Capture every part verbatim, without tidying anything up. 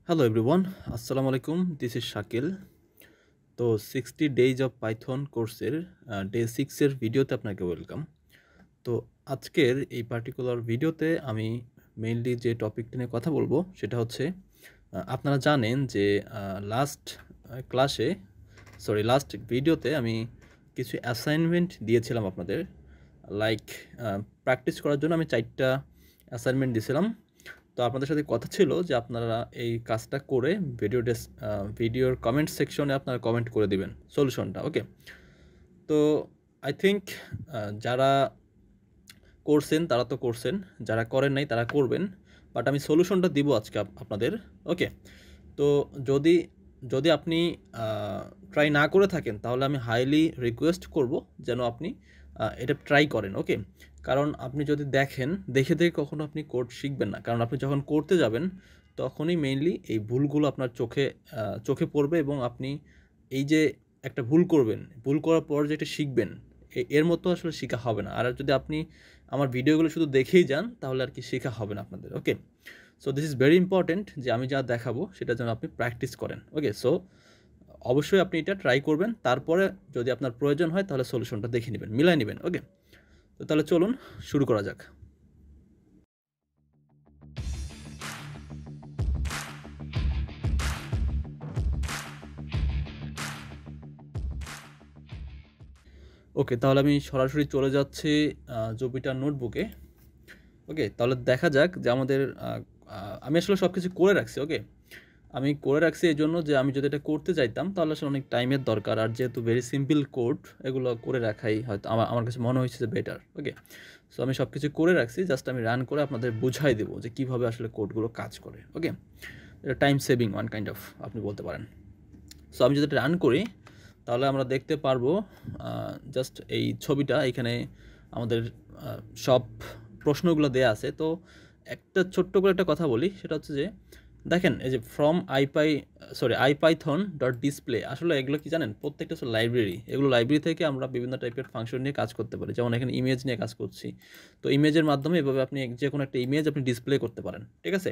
Hello everyone, Assalamu alaikum. This is Shakil. তো sixty days of Python কোর্সের day সিক্সের ভিডিওতে আপনাকে ওয়েলকাম। তো আজকের এই পার্টিকুলার ভিডিওতে আমি মেইনলি যে টপিকটা নিয়ে কথা বলবো সেটা হচ্ছে আহ, আপনারা জানেন যে লাস্ট ক্লাসে সরি লাস্ট ভিডিওতে আমি কিছু অ্যাসাইনমেন্ট দিয়েছিলাম আপনাদের, লাইক প্র্যাকটিস করার জন্য আমি চারটা অ্যাসাইনমেন্ট দিয়েছিলাম। তো আপনাদের সাথে কথা ছিল যে আপনারা এই কাজটা করে ভিডিও ডেস ভিডিওর কমেন্ট সেকশনে আপনারা কমেন্ট করে দিবেন সলিউশনটা। ওকে, তো আই থিঙ্ক যারা করছেন তারা তো করছেন, যারা করেন নাই তারা করবেন, বাট আমি সলিউশনটা দিব আজকে আপনাদের। ওকে, তো যদি যদি আপনি ট্রাই না করে থাকেন তাহলে আমি হাইলি রিকোয়েস্ট করব যেন আপনি এটা ট্রাই করেন। ওকে, কারণ আপনি যদি দেখেন দেখে দেখে কখনো আপনি কোড শিখবেন না, কারণ আপনি যখন করতে যাবেন তখনই মেইনলি এই ভুলগুলো আপনার চোখে চোখে পড়বে এবং আপনি এই যে একটা ভুল করবেন, ভুল করার পর যেটা শিখবেন এর মতো আসলে শেখা হবে না। আর যদি আপনি আমার ভিডিওগুলো শুধু দেখেই যান তাহলে আর কি শেখা হবে না আপনাদের। Okay, so this is very important যে আমি যা দেখাবো সেটা যেন আপনি প্র্যাকটিস করেন। ওকে, সো অবশ্যই আপনি এটা ট্রাই করবেন, তারপরে যদি আপনার প্রয়োজন হয় তাহলে সলিউশনটা দেখে নেবেন, মিলাই নেবেন। ওকে, তো তাহলে চলুন শুরু করা যাক। ওকে, তাহলে আমি সরাসরি চলে যাচ্ছি জুপিটার নোটবুকে। ওকে, তাহলে দেখা যাক যে আমাদের আমি আসলে সব কিছু করে রাখছি। ওকে, আমি করে রাখছি এই জন্য যে আমি যদি এটা করতে চাইতাম তাহলে আসলে অনেক টাইমের দরকার, আর যেহেতু ভেরি সিম্পল কোড এগুলো করে রাখাই হয়তো আমার আমার কাছে মনে হয়েছে যে বেটার। ওকে, সো আমি সব কিছু করে রাখছি, জাস্ট আমি রান করে আপনাদের বুঝাই দেবো যে কীভাবে আসলে কোডগুলো কাজ করে। ওকে, এটা time saving one kind of আপনি বলতে পারেন। সো আমি যদি রান করি তাহলে আমরা দেখতে পারবো জাস্ট এই ছবিটা, এখানে আমাদের সব প্রশ্নগুলো দেয়া আছে। তো একটা ছোট্ট করে একটা কথা বলি, সেটা হচ্ছে যে দেখেন এই যে from IPy sorry IPython dot display, আসলে এগুলো কি জানেন, প্রত্যেকটা হচ্ছে লাইব্রেরি। এগুলো লাইব্রেরি থেকে আমরা বিভিন্ন টাইপের ফাংশন নিয়ে কাজ করতে পারি, যেমন এখানে ইমেজ নিয়ে কাজ করছি। তো ইমেজের মাধ্যমে এভাবে আপনি যে কোনো একটা ইমেজ আপনি ডিসপ্লে করতে পারেন। ঠিক আছে,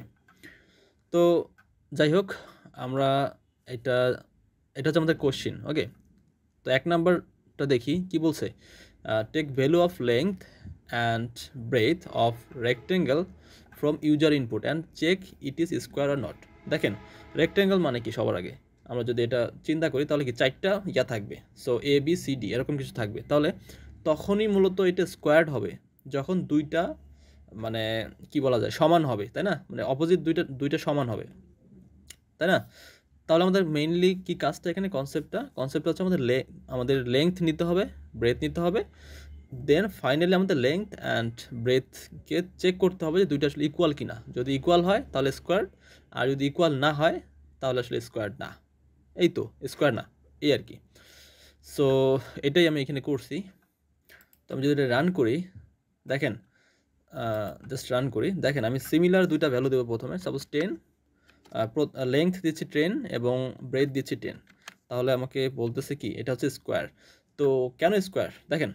তো যাই হোক আমরা এটা এটা হচ্ছে আমাদের কোশ্চিন। ওকে, তো এক নাম্বারটা দেখি কি বলছে, take value of length and breadth of rectangle from user input and check it is square or not. দেখেন রেক্টেঙ্গেল মানে কি, সবার আগে আমরা যদি এটা চিন্তা করি তাহলে কি চারটা ইয়া থাকবে, so A B C D এরকম কিছু থাকবে, তাহলে তখনই মূলত এটা স্কোয়ার্ড হবে যখন দুইটা মানে কি বলা যায় সমান হবে, তাই না, মানে অপোজিট দুইটা দুইটা সমান হবে, তাই না। তাহলে আমাদের মেইনলি কি কাজটা এখানে, কনসেপ্টটা কনসেপ্টটা হচ্ছে আমাদের লে আমাদের লেংথ নিতে হবে, ব্রেথ নিতে হবে, দেন ফাইনালি আমাদের লেংথ অ্যান্ড ব্রেথকে চেক করতে হবে যে দুইটা আসলে ইকুয়াল কিনা। যদি ইকুয়াল হয় তাহলে স্কোয়ার, আর যদি ইকুয়াল না হয় তাহলে আসলে স্কোয়ার না। এই তো স্কোয়ার না, এই আর কি। সো এটাই আমি এখানে করছি। তো আমি যদি এটা রান করি, দেখেন জাস্ট রান করি, দেখেন আমি সিমিলার দুইটা ভ্যালু দেবো প্রথমে। সাপোজ টেন, লেংথ দিচ্ছি টেন এবং ব্রেথ দিচ্ছি টেন, তাহলে আমাকে বলতেছে কি এটা হচ্ছে স্কোয়ার। তো কেন স্কোয়ার, দেখেন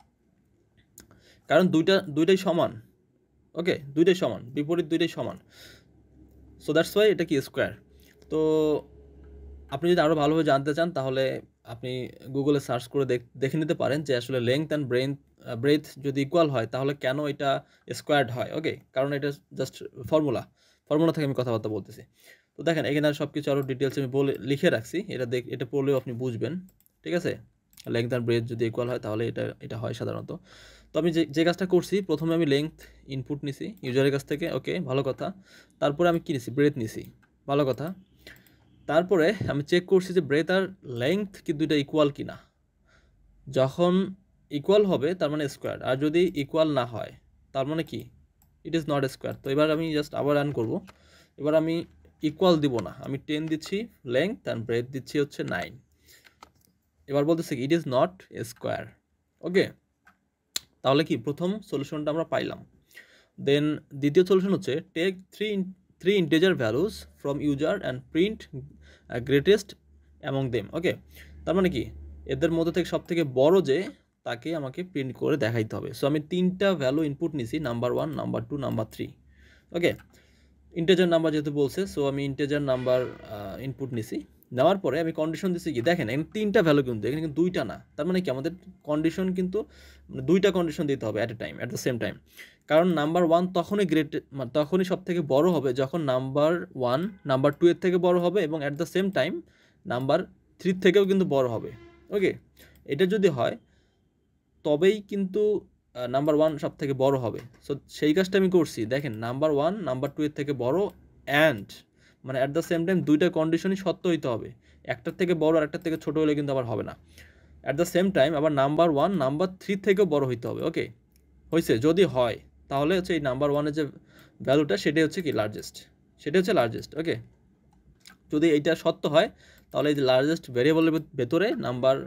কারণ দুইটা দুইটাই সমান। ওকে, দুইটাই সমান, বিপরীত দুইটাই সমান, সো দ্যাটস ওয়াই এটা কি স্কোয়ার। তো আপনি যদি আরও ভালোভাবে জানতে চান তাহলে আপনি গুগলে সার্চ করে দেখে নিতে পারেন যে আসলে লেংথ অ্যান্ড ব্রেন ব্রেথ যদি ইকুয়াল হয় তাহলে কেন এটা স্কোয়ার্ড হয়। ওকে, কারণ এটা জাস্ট ফর্মুলা ফর্মুলা থেকে আমি কথাবার্তা বলতেছি। তো দেখেন এখানে সব কিছু আরও ডিটেলস আমি বলে লিখে রাখছি, এটা দেখ এটা পড়লেও আপনি বুঝবেন। ঠিক আছে, লেংথ অ্যান্ড ব্রেথ যদি ইকুয়াল হয় তাহলে এটা এটা হয় সাধারণত। তো আমি যে যে কাজটা করছি, প্রথমে আমি লেংথ ইনপুট নিছি ইউজারের কাছ থেকে। ওকে, ভালো কথা। তারপরে আমি কী নিছি, ব্রেথ নিছি, ভালো কথা। তারপরে আমি চেক করছি যে ব্রেথ আর লেংথ কি দুইটা ইকুয়াল কিনা। যখন ইকুয়াল হবে তার মানে স্কোয়ার, আর যদি ইকুয়াল না হয় তার মানে কি ইট ইজ নট স্কোয়ার। তো এবার আমি জাস্ট আবার রান করব। এবার আমি ইকুয়াল দিব না, আমি টেন দিচ্ছি লেংথ অ্যান্ড ব্রেথ দিচ্ছি হচ্ছে নাইন। এবার বলতেছে কি it is not square. Okay, তাহলে কি প্রথম সলিউশনটা আমরা পাইলাম। দেন দ্বিতীয় সলিউশন হচ্ছে take three three integer values from user and print greatest among them. Okay, তার মানে কি এদের মধ্যে থেকে সব থেকে বড় যে তাকে আমাকে প্রিন্ট করে দেখাইতে হবে। সো আমি তিনটা ভ্যালু ইনপুট নিছি, number one, number two, number three. Okay, integer number যেহেতু বলছে, সো আমি ইন্টিজার নাম্বার ইনপুট নিছি। নেওয়ার পরে আমি কন্ডিশন দিচ্ছি কি, দেখেন এখানে তিনটা ভ্যালু কিন্তু, এখানে কিন্তু দুইটা না। তার মানে কি আমাদের কন্ডিশন কিন্তু দুইটা কন্ডিশন দিতে হবে at a time, at the same time. কারণ নাম্বার ওয়ান তখনই গ্রেট, তখনই সব থেকে বড় হবে যখন নাম্বার ওয়ান নাম্বার টু এর থেকে বড় হবে এবং at the same time number থ্রির থেকেও কিন্তু বড় হবে। ওকে, এটা যদি হয় তবেই কিন্তু নাম্বার ওয়ান সব থেকে বড় হবে। সো সেই কাজটা আমি করছি। দেখেন নাম্বার ওয়ান নাম্বার টু এর থেকে বড়, অ্যান্ড মানে অ্যাট দ্য সেম টাইম দুইটা কন্ডিশনই সত্য হইতে হবে। একটার থেকে বড় আর একটার থেকে ছোটো হলে কিন্তু আবার হবে না। অ্যাট দ্য সেম টাইম আবার নাম্বার ওয়ান নাম্বার থ্রি থেকেও বড় হইতে হবে। ওকে, হয়েছে? যদি হয় তাহলে হচ্ছে এই নাম্বার ওয়ানের যে ভ্যালুটা সেটাই হচ্ছে কি লার্জেস্ট, সেটা হচ্ছে লার্জেস্ট। ওকে, যদি এইটা সত্য হয় তাহলে এই যে লার্জেস্ট ভেরিয়েবলের ভেতরে নাম্বার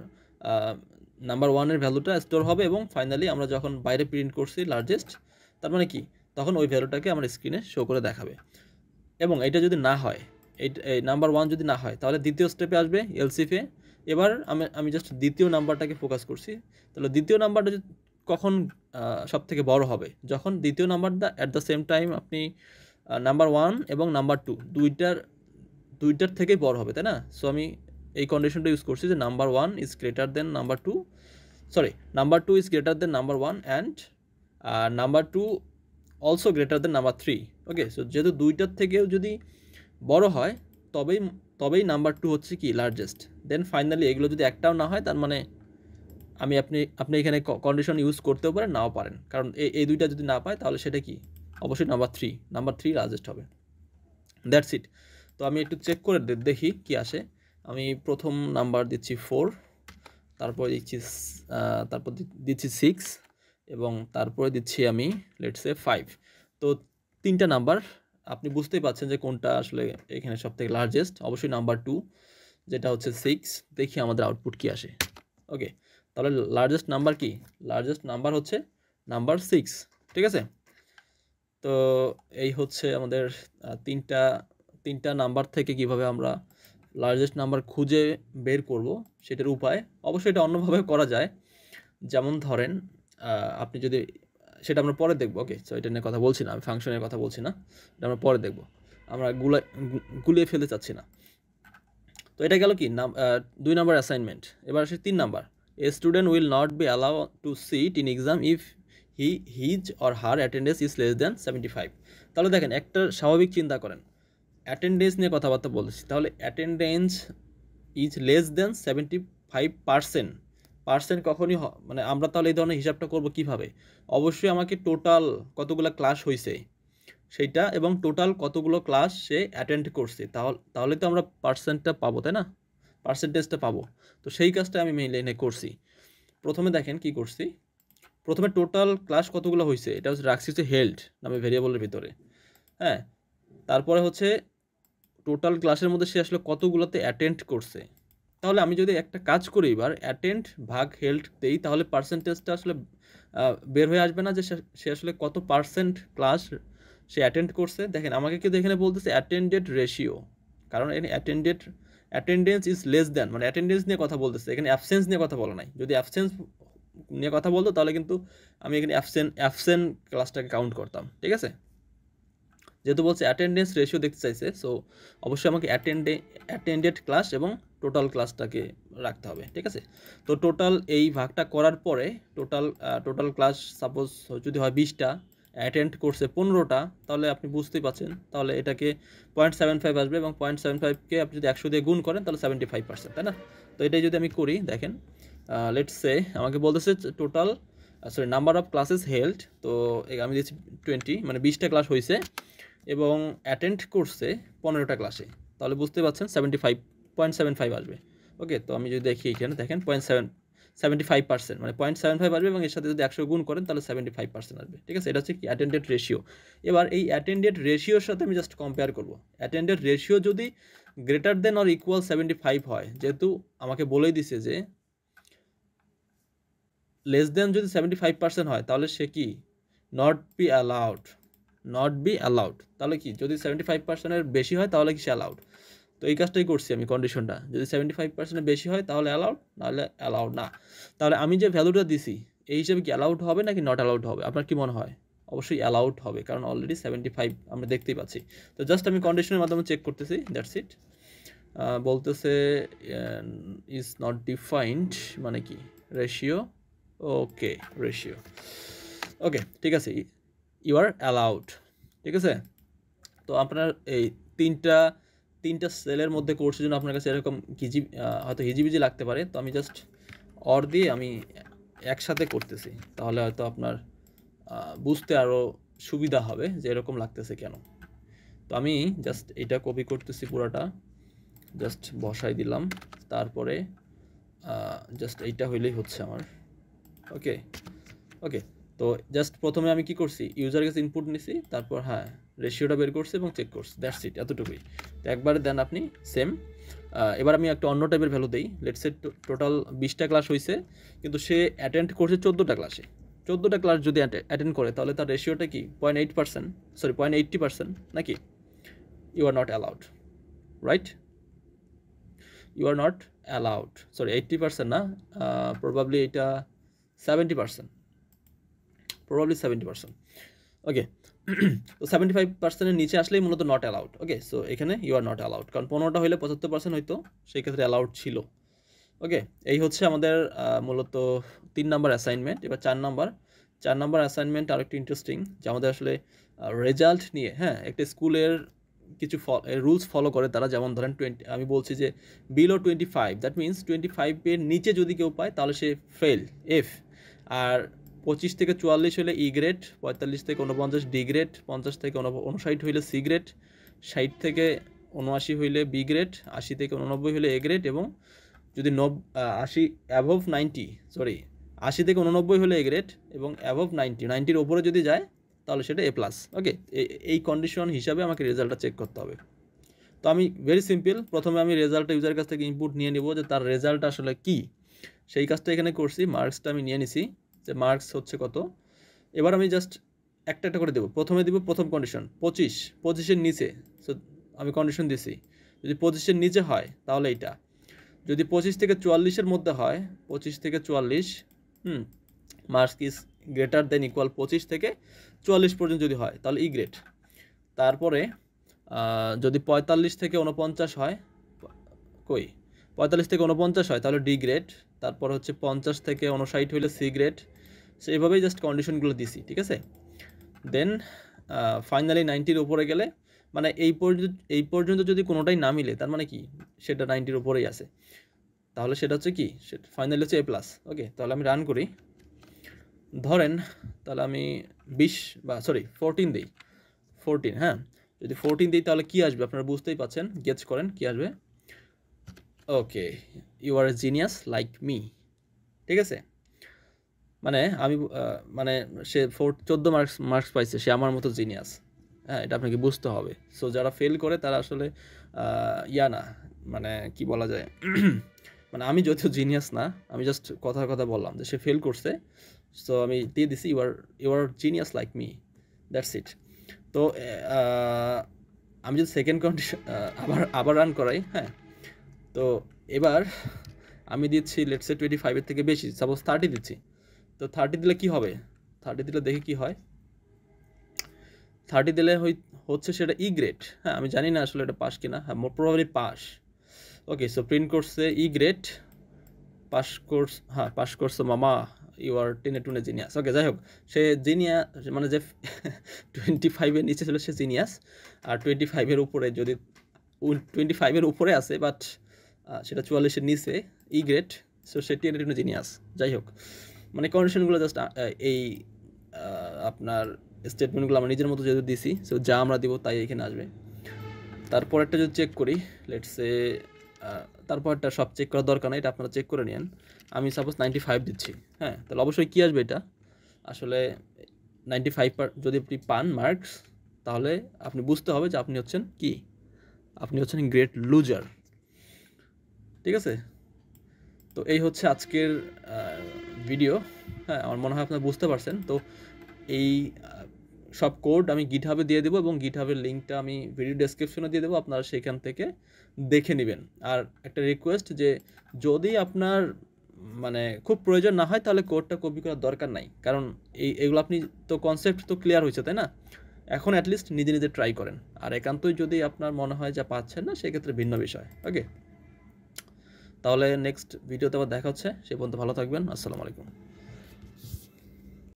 নাম্বার ওয়ানের ভ্যালুটা স্টোর হবে এবং ফাইনালি আমরা যখন বাইরে প্রিন্ট করছি লার্জেস্ট, তার মানে কি তখন ওই ভ্যালুটাকে আমার স্ক্রিনে শো করে দেখাবে। এবং এটা যদি না হয়, এই এই নাম্বার ওয়ান যদি না হয় তাহলে দ্বিতীয় স্টেপে আসবে এলসিফে। এবার আমি আমি জাস্ট দ্বিতীয় নাম্বারটাকে ফোকাস করছি। তাহলে দ্বিতীয় নাম্বারটা কখন সব থেকে বড় হবে, যখন দ্বিতীয় নাম্বারটা অ্যাট দ্য সেম টাইম আপনি নাম্বার ওয়ান এবং নাম্বার টু দুইটার দুইটার থেকেই বড় হবে, তাই না? সো আমি এই কন্ডিশনটা ইউজ করছি যে number one is greater than number two, sorry number two is greater than number one and number two also greater than number three. Okay, so যেহেতু দুইটার থেকেও যদি বড় হয় তবেই তবেই নাম্বার টু হচ্ছে কি লার্জেস্ট। দেন ফাইনালি এগুলো যদি একটাও না হয় তার মানে আমি আপনি আপনি এখানে কন্ডিশন ইউজ করতেও পারেন, নাও পারেন। কারণ এই এই দুইটা যদি না পায় তাহলে সেটা কি অবশ্যই number three, number three largest হবে। That's it. তো আমি একটু চেক করে দেখি কি আসে। আমি প্রথম নাম্বার দিচ্ছি ফোর, তারপর দিচ্ছি তারপর দিচ্ছি সিক্স এবং তারপরে দিচ্ছি আমি লেটস সে ফাইভ। তো তিনটা নাম্বার আপনি বুঝতেই পারছেন যে কোনটা আসলে এখানে সব থেকে লার্জেস্ট, অবশ্যই নাম্বার টু যেটা হচ্ছে সিক্স। দেখি আমাদের আউটপুট কি আসে। ওকে, তাহলে লার্জেস্ট নাম্বার কি? লার্জেস্ট নাম্বার হচ্ছে নাম্বার সিক্স। ঠিক আছে, তো এই হচ্ছে আমাদের তিনটা তিনটা নাম্বার থেকে কিভাবে আমরা লার্জেস্ট নাম্বার খুঁজে বের করব সেটার উপায়। অবশ্যই এটা অন্যভাবে করা যায়, যেমন ধরেন আপনি যদি, সেটা আমরা পরে দেখবো। ওকে, সো এটা নিয়ে কথা বলছি না, আমি ফাংশনের কথা বলছি না, এটা আমরা পরে দেখবো, আমরা গুলা গুলিয়ে ফেলতে চাচ্ছি না। তো এটা গেল কি নাম দুই নাম্বার অ্যাসাইনমেন্ট। এবার আসে তিন নাম্বার, a student will not be allow to sit in exam if he his or her attendance is less than seventy five. তাহলে দেখেন একটা স্বাভাবিক চিন্তা করেন, অ্যাটেন্ডেন্স নিয়ে কথাবার্তা বলছি, তাহলে attendance is less than seventy five percent percent কখনই মানে আমরা তাহলে এই ধরনের হিসাবটা করবো কীভাবে? অবশ্যই আমাকে টোটাল কতগুলো ক্লাস হয়েছে সেইটা এবং টোটাল কতগুলো ক্লাস সে অ্যাটেন্ড করছে, তাহলে তাহলে তো আমরা পার্সেন্টটা পাবো, তাই না? পার্সেন্টেজটা পাবো। তো সেই কাজটা আমি মেইনলি এনে করছি। প্রথমে দেখেন কি করছি, প্রথমে টোটাল ক্লাস কতগুলো হয়েছে এটা হচ্ছে রাখছি হচ্ছে হেল্ড নামে ভেরিয়েবলের ভিতরে। হ্যাঁ, তারপরে হচ্ছে টোটাল ক্লাসের মধ্যে সে আসলে কতগুলোতে অ্যাটেন্ড করছে। তাহলে আমি যদি একটা কাজ করি এবার অ্যাটেন্ড ভাগ হেল্ড দেই তাহলে পার্সেন্টেজটা আসলে বের হয়ে আসবে না যে সে আসলে কত পার্সেন্ট ক্লাস সে অ্যাটেন্ড করছে। দেখেন আমাকে কিন্তু এখানে বলতেছে অ্যাটেন্ডেড রেশিও, কারণ এখানে attended attendance is less than মানে অ্যাটেন্ডেন্স নিয়ে কথা বলতেছে, এখানে অ্যাবসেন্স নিয়ে কথা বলা নাই। যদি অ্যাবসেন্স নিয়ে কথা বলতো তাহলে কিন্তু আমি এখানে অ্যাবসেন্ট অ্যাবসেন্ট ক্লাসটাকে কাউন্ট করতাম। ঠিক আছে, যেহেতু বলছে অ্যাটেন্ডেন্স রেশিও দেখতে চাইছে, সো অবশ্যই আমাকে অ্যাটেন্ডে অ্যাটেন্ডেড ক্লাস এবং টোটাল ক্লাসটাকে রাখতে হবে। ঠিক আছে, তো টোটাল এই ভাগটা করার পরে টোটাল টোটাল ক্লাস সাপোজ যদি হয় বিশটা, অ্যাটেন্ড করছে পনেরোটা, তাহলে আপনি বুঝতেই পারছেন তাহলে এটাকে পয়েন্ট সেভেন ফাইভ আসবে এবং পয়েন্ট সেভেন ফাইভকে আপনি যদি একশো দিয়ে গুণ করেন তাহলে সেভেন্টি ফাইভ পার্সেন্ট, তাই না? তো এটাই যদি আমি করি, দেখেন লেটস সে আমাকে বলতেছে total sorry number of classes held, তো আমি দিচ্ছি টোয়েন্টি মানে বিশটা ক্লাস হয়েছে এবং অ্যাটেন্ড করছে পনেরোটা ক্লাসে, তাহলে বুঝতে পারছেন seventy five point seven five আসবে। ওকে, তো আমি যদি দেখি এখানে দেখেন point seven seventy five percent মানে পয়েন্ট সেভেন ফাইভ আসবে এবং এর সাথে যদি একশো গুণ করেন তাহলে সেভেন্টি ফাইভ পার্সেন্ট আসবে। ঠিক আছে, এটা হচ্ছে কি অ্যাটেন্ডেড রেশিও। এবার এই অ্যাটেন্ডেড রেশিওর সাথে আমি জাস্ট কম্পেয়ার করবো। অ্যাটেন্ডেড রেশিও যদি greater than or equal seventy five হয়, যেহেতু আমাকে বলেই দিছে যে লেস দেন যদি সেভেন্টি ফাইভ পার্সেন্ট হয় তাহলে সে কি not be allowed, not be allowed. তাহলে কি যদি সেভেন্টি ফাইভ পার্সেন্টের বেশি হয় তাহলে কি সে অ্যালাউড। তো এই কাজটাই করছি আমি, কন্ডিশনটা যদি সেভেন্টি ফাইভ পার্সেন্টের বেশি হয় তাহলে অ্যালাউড, নাহলে অ্যালাউড না। তাহলে আমি যে ভ্যালুটা দিছি এই হিসেবে কি অ্যালাউড হবে নাকি নট অ্যালাউড হবে, আপনার কি মনে হয়? অবশ্যই অ্যালাউড হবে, কারণ অলরেডি সেভেন্টি ফাইভ আমরা দেখতেই পাচ্ছি। তো জাস্ট আমি কন্ডিশনের মাধ্যমে চেক করতেছি, দ্যাটস ইট। বলতেছে ইজ নট ডিফাইন্ড মানে কি, রেশিও, ওকে রেশিও, ওকে ঠিক আছে, ইউ আর অ্যালাউড, ঠিক আছে। তো আপনার এই তিনটা তিনটা সেলের মধ্যে কোর্সের জন্য আপনার কাছে এরকম হিজি হয়তো হিজিবিজি লাগতে পারে, তো আমি জাস্ট অর দিয়ে আমি একসাথে করতেছি, তাহলে হয়তো আপনার বুঝতে আরও সুবিধা হবে যে এরকম লাগতেছে কেন। তো আমি জাস্ট এটা কপি করতেছি পুরোটা, জাস্ট বসাই দিলাম, তারপরে জাস্ট এইটা হইলেই হচ্ছে আমার। ওকে ওকে তো জাস্ট প্রথমে আমি কি করছি, ইউজার কাছে ইনপুট নিছি, তারপর হ্যাঁ রেশিওটা বের করছি এবং চেক করছি, দ্যাটস ইট, এতটুকুই। তো একবারে দেন আপনি সেম। এবার আমি একটা অন্য টাইপের ভ্যালু দিই, লেটস সে টোটাল বিশটা ক্লাস হয়েছে, কিন্তু সে অ্যাটেন্ড করছে চোদ্দোটা ক্লাসে। চোদ্দোটা ক্লাস যদি অ্যাটেন্ড করে তাহলে তার রেশিওটা কি point eight percent sorry point eighty percent নাকি? You are not allowed, right? You are not allowed, sorry eighty percent না, প্রবাবলি এটা seventy percent, probably seventy percent. Okay, তো সেভেন্টি ফাইভ পার্সেন্টের নিচে আসলেই মূলত নট অ্যালাউড। ওকে, সো এখানে you are not allowed, কারণ পনেরোটা হলে পঁচাত্তর পার্সেন্ট হইতো, সেই ক্ষেত্রে অ্যালাউড ছিল। ওকে, এই হচ্ছে আমাদের মূলত তিন নাম্বার অ্যাসাইনমেন্ট। এবার চার নাম্বার চার নাম্বার অ্যাসাইনমেন্ট আর একটু ইন্টারেস্টিং, যে আমাদের আসলে রেজাল্ট নিয়ে, হ্যাঁ একটা স্কুলের কিছু রুলস ফলো করে তারা, যেমন ধরেন টোয়েন্টি, আমি বলছি যে below twenty five, that means twenty ফাইভের নিচে যদি কেউ পায় তাহলে সে ফেল, এফ। আর পঁচিশ থেকে চুয়াল্লিশ হলে ই গ্রেড, পঁয়তাল্লিশ থেকে উনপঞ্চাশ ডি গ্রেড, পঞ্চাশ থেকে উনষাট হইলে সি গ্রেড, ষাট থেকে উনআশি হইলে বি গ্রেড, আশি থেকে উননব্বই হলে এ গ্রেড, এবং যদি নব আশি অ্যাভভ নাইনটি সরি আশি থেকে উননব্বই হলে এ গ্রেড, এবং অ্যাভভ নাইনটি নাইনটির ওপরে যদি যায় তাহলে সেটা এ প্লাস। ওকে, এই কন্ডিশন হিসাবে আমাকে রেজাল্টটা চেক করতে হবে। তো আমি ভেরি সিম্পল, প্রথমে আমি রেজাল্টটা ইউজারের কাছ থেকে ইনপুট নিয়ে নিব যে তার রেজাল্ট আসলে কি, সেই কাজটা এখানে করছি। মার্কসটা আমি নিয়ে নিছি, যে মার্কস হচ্ছে কত। এবার আমি জাস্ট একটা একটা করে দেবো। প্রথমে দিব প্রথম কন্ডিশন পঁচিশ, পঁচিশের নিচে, সো আমি কন্ডিশন দিছি যদি পঁচিশের নিচে হয় তাহলে এইটা, যদি পঁচিশ থেকে চুয়াল্লিশের মধ্যে হয়, পঁচিশ থেকে চুয়াল্লিশ, hmm marks is greater than equal পঁচিশ থেকে চুয়াল্লিশ পর্যন্ত যদি হয় তাহলে ই গ্রেড। তারপরে যদি পঁয়তাল্লিশ থেকে উনপঞ্চাশ হয়, কই পঁয়তাল্লিশ থেকে উনপঞ্চাশ হয় তাহলে ডি গ্রেড। তারপর হচ্ছে পঞ্চাশ থেকে উনষাট হইলে সি গ্রেড। সো এইভাবেই জাস্ট কন্ডিশনগুলো দিছি, ঠিক আছে। দেন ফাইনালি নাইনটির উপরে গেলে, মানে এই পর্যন্ত এই পর্যন্ত যদি কোনোটাই না মিলে তার মানে কি সেটা নাইনটির উপরেই আছে, তাহলে সেটা হচ্ছে কি, সেটা ফাইনালি হচ্ছে এ প্লাস। ওকে, তাহলে আমি রান করি, ধরেন তাহলে আমি বিশ বা সরি ফোরটিন দিই, ফোরটিন, হ্যাঁ যদি ফোরটিন দিই তাহলে কি আসবে আপনারা বুঝতেই পাচ্ছেন, গেস করেন কি আসবে। Okay, you are a genius like me, ঠিক আছে। মানে আমি মানে সে ফোর চোদ্দো মার্কস মার্কস পাইছে, সে আমার মতো জিনিয়াস, হ্যাঁ এটা আপনাকে বুঝতে হবে। সো যারা ফেল করে তারা আসলে ইয়া না, মানে কি বলা যায়, মানে আমি যদিও জিনিয়াস না, আমি জাস্ট কথার কথা বললাম যে সে ফেল করছে, সো আমি দিয়ে দিছি you are you are genius like me, that's it. তো আমি যদি সেকেন্ড কন্ডিশন আবার আবার রান করাই, হ্যাঁ তো এবার আমি দিচ্ছি লেটস সে টোয়েন্টি ফাইভের থেকে বেশি, সাপোজ থার্টি দিচ্ছি। তো থার্টি দিলে কি হবে, থার্টি দিলে দেখি কি হয়। থার্টি দিলে হচ্ছে সেটা ই গ্রেড, হ্যাঁ আমি জানি না আসলে এটা পাস কিনা, হ্যাঁ more probably pass. Okay, so print করছে ই গ্রেড, পাস কোর্স, হ্যাঁ পাস করছো মামা, ইউ আর টেনে টুনে জিনিয়াস। ওকে, যাই হোক সে জিনিয়াস, মানে যে টোয়েন্টি ফাইভের নিচে ছিল সে জিনিয়াস, আর টোয়েন্টি ফাইভের উপরে যদি টোয়েন্টি ফাইভের উপরে আছে বাট সেটা চুয়াল্লিশের নিচে ই গ্রেড, সো সে টেনে টুনে জিনিয়াস। যাই হোক, মানে কন্ডিশনগুলো জাস্ট এই আপনার স্টেটমেন্টগুলো আমরা নিজের মতো যেহেতু দিছি, সো যা আমরা দিব তাই এখানে আসবে। তারপর একটা যদি চেক করি, লেটস সে তারপরটা সব চেক করার দরকার নেই, এটা আপনারা চেক করে নিন। আমি সাপোজ নাইনটি ফাইভ দিচ্ছি, হ্যাঁ তাহলে অবশ্যই কী আসবে, এটা আসলে নাইনটি ফাইভ যদি আপনি পান মার্কস, তাহলে আপনি বুঝতে হবে যে আপনি হচ্ছেন কি, আপনি হচ্ছেন গ্রেট লুজার, ঠিক আছে। তো এই হচ্ছে আজকের ভিডিও, হ্যাঁ আমার মনে হয় আপনারা বুঝতে পারছেন। তো এই সব কোড আমি গিটহাবে দিয়ে দেবো, এবং গিটহাবের লিঙ্কটা আমি ভিডিও ডেসক্রিপশনে দিয়ে দেবো, আপনারা সেখান থেকে দেখে নেবেন। আর একটা রিকোয়েস্ট, যে যদি আপনার মানে খুব প্রয়োজন না হয় তাহলে কোডটা কপি করার দরকার নাই, কারণ এই এগুলো আপনি তো কনসেপ্ট তো ক্লিয়ার হয়েছে তাই না? এখন অ্যাটলিস্ট নিজে নিজে ট্রাই করেন, আর একান্তই যদি আপনার মনে হয় যা পাচ্ছেন না সেক্ষেত্রে ভিন্ন বিষয়। ওকে, তাহলে নেক্সট ভিডিওতে আবার দেখা হচ্ছে, সে পর্যন্ত ভালো থাকবেন। আসসালামু আলাইকুম।